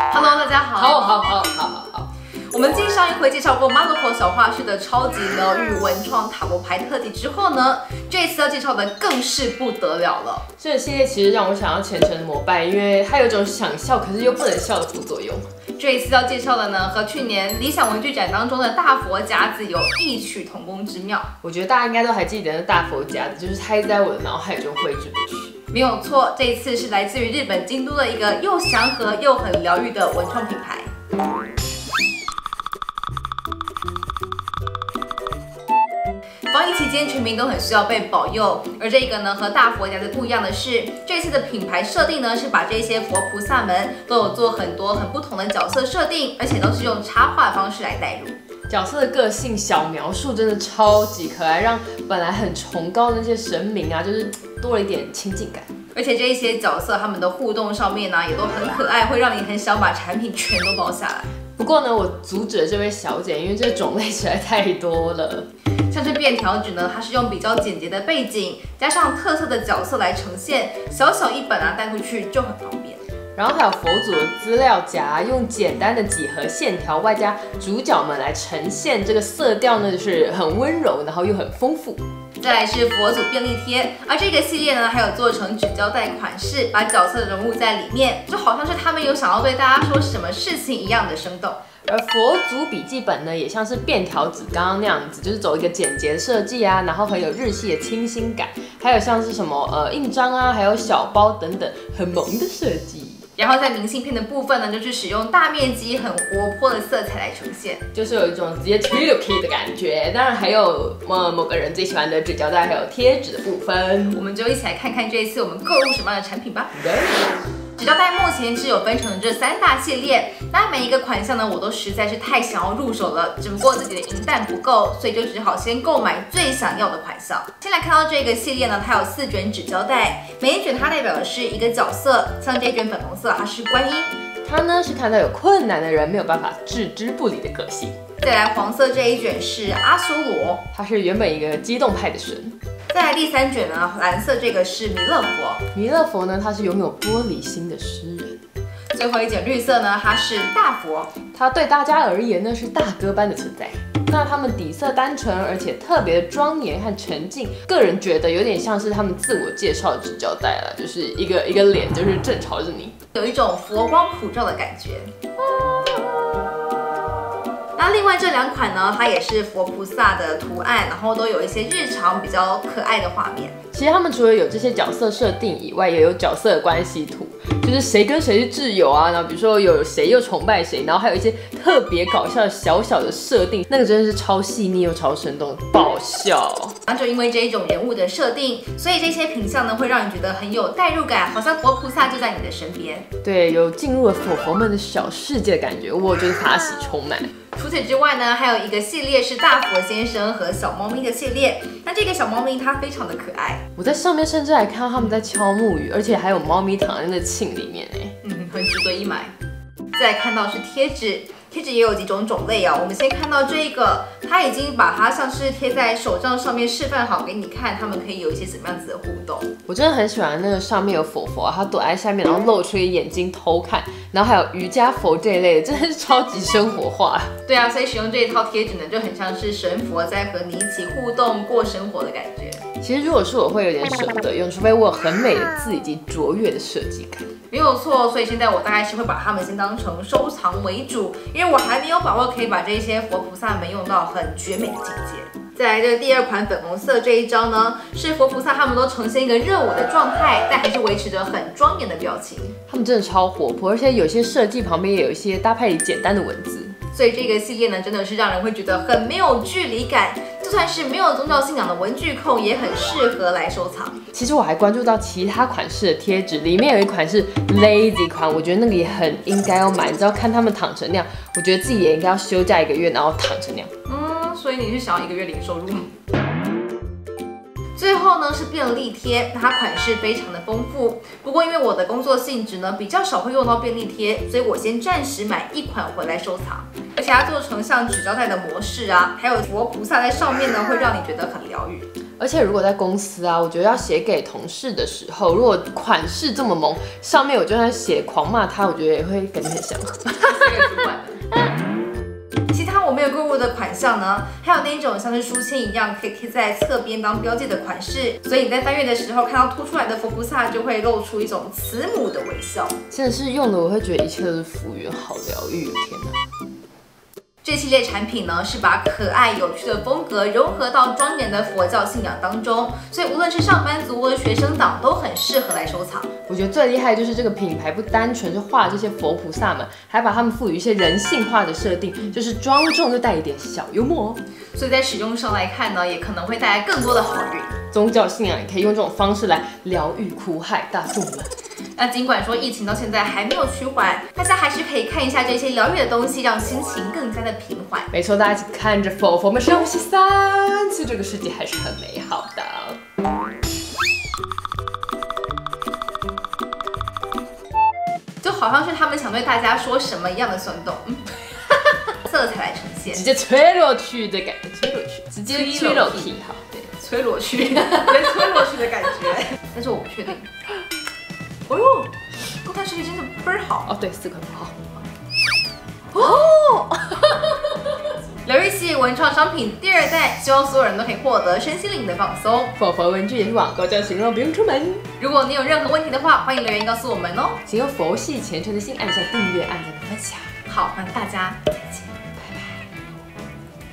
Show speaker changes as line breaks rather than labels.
Hello， 大家好。
好。
我们继上一回介绍过 Monocle 小画室的超级疗愈文创塔罗牌特辑之后呢，这一次要介绍的更是不得了了。
这个系列其实让我想要虔诚的膜拜，因为它有种想笑可是又不能笑的副作用。
这一次要介绍的呢，和去年理想文具展当中的大佛夹子有异曲同工之妙。
我觉得大家应该都还记得那大佛夹子，就是它在我的脑海中挥之不去。
没有错，这一次是来自于日本京都的一个又祥和又很疗愈的文创品牌。防疫期间，全民都很需要被保佑。而这个呢，和大佛夹子不一样的是，这次的品牌设定呢，是把这些佛菩萨们都有做很多很不同的角色设定，而且都是用插画方式来带入。
角色的个性小描述真的超级可爱，让本来很崇高的那些神明啊，就是多了一点亲近感。
而且这一些角色他们的互动上面呢，也都很可爱，会让你很想把产品全都包下来。
不过呢，我阻止了这位小姐，因为这种类实在太多了。
像是便条纸呢，它是用比较简洁的背景，加上特色的角色来呈现，小小一本啊，带回去就很方便。
然后还有佛祖的资料夹，用简单的几何线条，外加主角们来呈现这个色调呢，就是很温柔，然后又很丰富。
再来是佛祖便利贴，而这个系列呢，还有做成纸胶带款式，把角色融入在里面，就好像是他们有想要对大家说什么事情一样的生动。
而佛祖笔记本呢，也像是便条纸刚刚那样子，就是走一个简洁的设计啊，然后很有日系的清新感，还有像是什么印章啊，还有小包等等，很萌的设计。
然后在明信片的部分呢，就是使用大面积、很活泼的色彩来呈现，
就是有一种直接 T 的感觉。当然还有某个人最喜欢的纸胶带，还有贴纸的部分。
我们就一起来看看这一次我们购入什么样的产品吧。纸胶带目前是有分成这3大系列，那每一个款项呢，我都实在是太想要入手了，只不过自己的银弹不够，所以就只好先购买最想要的款项。先来看到这个系列呢，它有4卷纸胶带，每一卷它代表的是一个角色，像这一卷粉红色，它是观音，
它呢是看到有困难的人没有办法置之不理的个性。
再来黄色这一卷是阿修罗，
他是原本一个激动派的神。
再来第3卷呢，蓝色这个是弥勒佛。
弥勒佛呢，他是拥有玻璃心的诗人。
最后一卷绿色呢，它是大佛，
他对大家而言呢是大哥般的存在。那他们底色单纯，而且特别的庄严和沉静，个人觉得有点像是他们自我介绍的纸胶带啦，就是一个脸就是正朝着你，
有一种佛光普照的感觉。那另外这2款呢，它也是佛菩萨的图案，然后都有一些日常比较可爱的画面。
其实他们除了有这些角色设定以外，也有角色的关系图，就是谁跟谁是挚友啊，然后比如说有谁又崇拜谁，然后还有一些特别搞笑的小的设定，那个真的是超细腻又超生动，爆笑。
然后就因为这一种人物的设定，所以这些品相呢，会让你觉得很有代入感，好像佛菩萨就在你的身边。
对，有进入了佛们的小世界的感觉，我觉得法喜充满。
除此之外呢，还有一个系列是大佛先生和小猫咪的系列。那这个小猫咪它非常的可爱，
我在上面甚至还看到他们在敲木鱼，而且还有猫咪躺在那磬里面
很值得一买。再来看到是贴纸，贴纸也有几种种类啊。我们先看到这个，它已经把它像是贴在手杖上面示范好给你看，它们可以有一些什么样子的互动。
我真的很喜欢那个上面有佛啊，它躲在下面，然后露出一眼睛偷看，然后还有瑜伽佛这一类的，真的是超级生活化。对
啊，所以使用这一套贴纸呢，就很像是神佛在和你一起互动过生活的感觉。
其实如果是我会有点舍不得用，除非我有很美的字以及卓越的设计感。
没有错，所以现在我大概是会把它们先当成收藏为主，因为我还没有把握可以把这些佛菩萨们用到很绝美的境界。再来这第2款粉红色这一张呢，是佛菩萨他们都呈现一个热舞的状态，但还是维持着很庄严的表情。
他们真的超活泼，而且有些设计旁边也有一些搭配简单的文字。
所以这个系列呢，真的是让人会觉得很没有距离感，就算是没有宗教信仰的文具控，也很适合来收藏。
其实我还关注到其他款式的贴纸，里面有一款是 Lazy 款，我觉得那个也很应该要买。你知道看他们躺成那样，我觉得自己也应该要休假1个月，然后躺成那样。
所以你是想要1个月零收入吗？最后呢是便利贴，它款式非常的丰富。不过因为我的工作性质呢比较少会用到便利贴，所以我先暂时买1款回来收藏。而且它做成像纸胶带的模式啊，还有佛菩萨在上面呢，会让你觉得很疗愈。
而且如果在公司啊，我觉得要写给同事的时候，如果款式这么萌，上面我就算写狂骂他，我觉得也会感觉很祥和。
其他我没有购入的款项呢，还有那种像是书签一样可以贴在侧边当标记的款式，所以你在翻阅的时候看到凸出来的佛菩萨，就会露出一种慈母的微笑。
真的是用的，我会觉得一切都是福缘，好疗愈，天哪！
这系列产品呢，是把可爱有趣的风格融合到庄严的佛教信仰当中，所以无论是上班族或者学生党都很适合来收藏。
我觉得最厉害的就是这个品牌不单纯是画这些佛菩萨们，还把他们赋予一些人性化的设定，就是庄重又带一点小幽默哦。
所以在使用上来看呢，也可能会带来更多的好运。
宗教信仰也可以用这种方式来疗愈苦海大众们。
那尽管说疫情到现在还没有趋缓，大家还是可以看一下这些疗愈的东西，让心情更加的平缓。
没错，大家一起看着佛佛们深呼吸3次，这个世界还是很美好的。
就好像是他们想对大家说什么一样的耸动，色彩来呈现，
直接吹落去的感觉，吹落去，直接吹落去，好，
对，吹落去，直接吹落去的感觉。但是我不确定。哦呦，高碳视力真的倍儿好
哦，对，4块好。
哦。疗愈系文创商品第2代，希望所有人都可以获得身心灵的放松。
佛佛文具也是网购就行了，不用出门。
如果你有任何问题的话，欢迎留言告诉我们哦。
请用佛系虔诚的心按下订阅，按赞分享。
好，那大家。